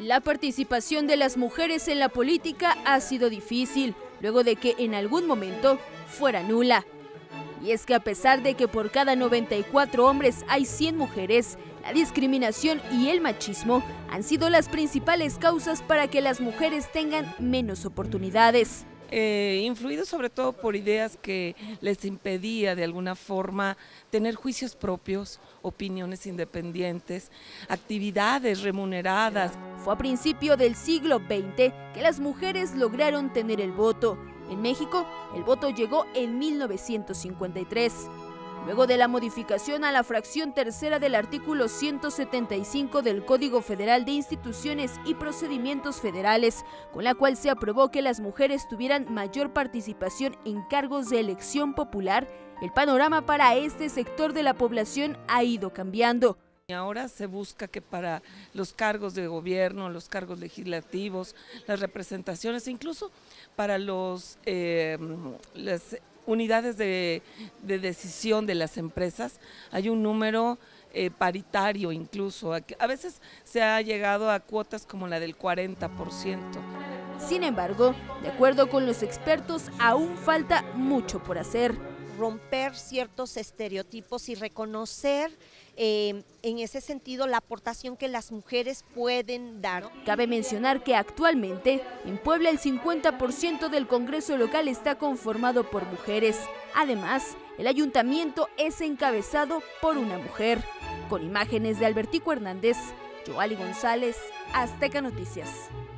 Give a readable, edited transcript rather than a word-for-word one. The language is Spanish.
La participación de las mujeres en la política ha sido difícil, luego de que en algún momento fuera nula. Y es que a pesar de que por cada 94 hombres hay 100 mujeres, la discriminación y el machismo han sido las principales causas para que las mujeres tengan menos oportunidades. Influido sobre todo por ideas que les impedía de alguna forma tener juicios propios, opiniones independientes, actividades remuneradas. Fue a principio del siglo XX que las mujeres lograron tener el voto. En México, el voto llegó en 1953. Luego de la modificación a la fracción tercera del artículo 175 del Código Federal de Instituciones y Procedimientos Federales, con la cual se aprobó que las mujeres tuvieran mayor participación en cargos de elección popular, el panorama para este sector de la población ha ido cambiando. Ahora se busca que para los cargos de gobierno, los cargos legislativos, las representaciones, incluso para las unidades de decisión de las empresas, hay un número paritario incluso. A veces se ha llegado a cuotas como la del 40%. Sin embargo, de acuerdo con los expertos, aún falta mucho por hacer. Romper ciertos estereotipos y reconocer en ese sentido la aportación que las mujeres pueden dar. Cabe mencionar que actualmente en Puebla el 50% del Congreso local está conformado por mujeres. Además, el ayuntamiento es encabezado por una mujer. Con imágenes de Albertico Hernández, Joali González, Azteca Noticias.